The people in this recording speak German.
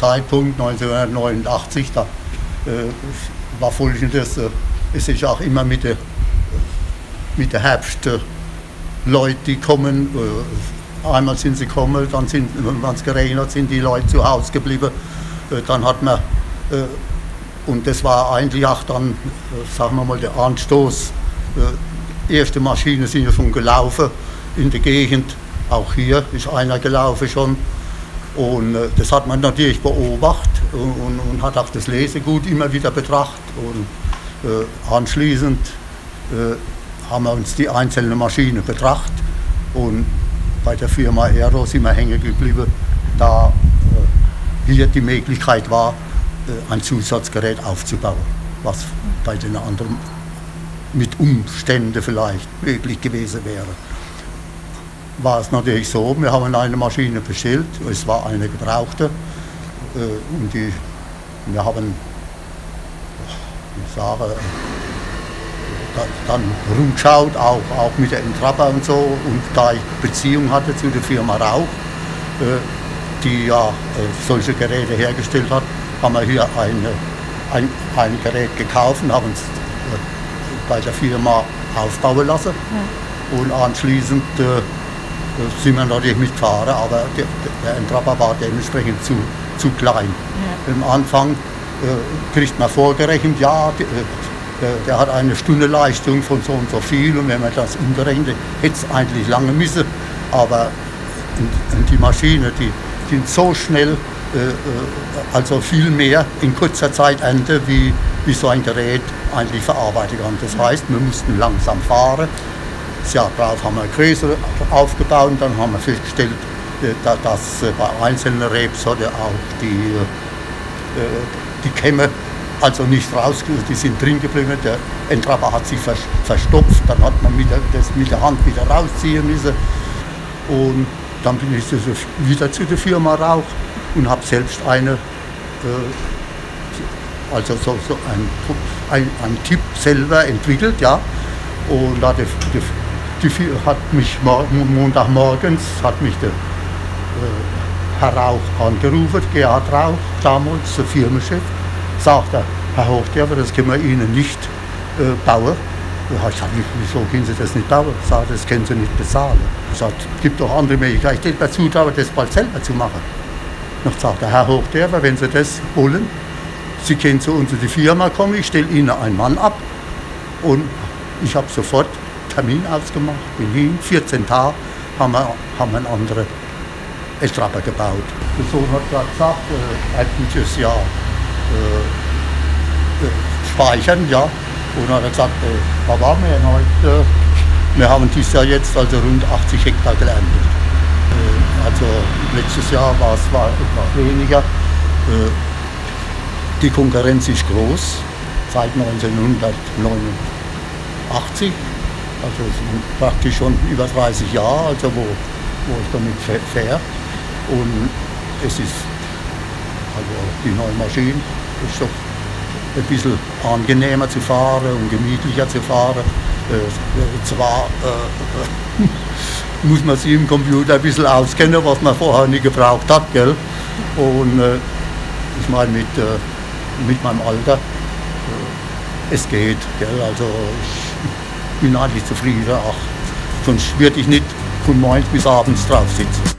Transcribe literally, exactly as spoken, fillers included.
Zeitpunkt neunzehnhundertneunundachtzig, da äh, war folgendes, äh, es ist auch immer mit der, mit der Herbst äh, Leute, die kommen, äh, einmal sind sie gekommen, dann sind, wenn es geregnet hat, sind die Leute zu Hause geblieben, äh, dann hat man, äh, und das war eigentlich auch dann, äh, sagen wir mal, der Anstoß, äh, erste Maschinen sind ja schon gelaufen in der Gegend, auch hier ist einer gelaufen schon. Und äh, das hat man natürlich beobachtet und, und, und hat auch das Lesegut immer wieder betrachtet. Und äh, anschließend äh, haben wir uns die einzelnen Maschinen betrachtet. Und bei der Firma Aero sind wir hängen geblieben, da äh, hier die Möglichkeit war, äh, ein Zusatzgerät aufzubauen, was bei den anderen mit Umständen vielleicht möglich gewesen wäre. War es natürlich so, wir haben eine Maschine bestellt, es war eine gebrauchte, äh, und die, wir haben, ich sage, da, dann rumgeschaut, auch, auch mit der Entrapper und so, und da ich Beziehung hatte zu der Firma Rauch, äh, die ja äh, solche Geräte hergestellt hat, haben wir hier eine, ein, ein Gerät gekauft und haben es äh, bei der Firma aufbauen lassen. Ja. Und anschließend äh, sind wir natürlich mitgefahren, aber der, der Entrapper war dementsprechend zu, zu klein. Ja. Am Anfang äh, kriegt man vorgerechnet, ja, die, der, der hat eine Stunde Leistung von so und so viel, und wenn man das umrechnet, hätte es eigentlich lange müssen. Aber und, und die Maschinen, die sind so schnell, äh, also viel mehr in kurzer Zeit ernten, wie, wie so ein Gerät eigentlich verarbeiten kann. Das heißt, wir mussten langsam fahren. Das Jahr darauf haben wir größer aufgebaut und dann haben wir festgestellt, dass bei einzelnen Rebsorten auch die, die Kämme also nicht raus, die sind drin geblieben. Der Entrapper hat sich verstopft, dann hat man mit der, das mit der Hand wieder rausziehen müssen. Und dann bin ich wieder zu der Firma Rauch und habe selbst eine, also so, so ein, ein, ein Tipp selber entwickelt, ja. Und da die, die, die hat mich Montagmorgens hat mich der äh, Herr Rauch angerufen, Gerhard Rauch, damals der Firmenchef, sagt er, Herr Hochderfer, das können wir Ihnen nicht äh, bauen. Ich habe gesagt, wieso können Sie das nicht bauen? Ich sage, das können Sie nicht bezahlen. Ich sage, es gibt doch andere Möglichkeiten, ich hätte dazu trauen, das bald selber zu machen. Noch sagt er, Herr Hochderfer, wenn Sie das wollen, Sie können zu uns in die Firma kommen, ich stelle Ihnen einen Mann ab. Und ich habe sofort Termin ausgemacht, bin hin, vierzehn Tage haben wir, haben wir einen anderen Entrapper gebaut. Der Sohn hat gerade gesagt, äh, ein gutes Jahr äh, äh, speichern, ja. Und dann hat er gesagt, äh, was waren wir denn heute? Äh, wir haben dieses Jahr jetzt also rund achtzig Hektar geerntet. Äh, also letztes Jahr war es war etwas weniger. Äh, die Konkurrenz ist groß, seit neunzehnhundertneunundachtzig. Also es sind praktisch schon über dreißig Jahre, also wo, wo ich damit fahre. Und es ist, also die neue Maschine ist doch ein bisschen angenehmer zu fahren und gemütlicher zu fahren. Äh, zwar äh, muss man sich im Computer ein bisschen auskennen, was man vorher nie gebraucht hat, gell? Und äh, ich meine, mit, äh, mit meinem Alter, äh, es geht, gell? Also ich, Ich bin eigentlich zufrieden, auch sonst würde ich nicht von morgens bis abends drauf sitzen.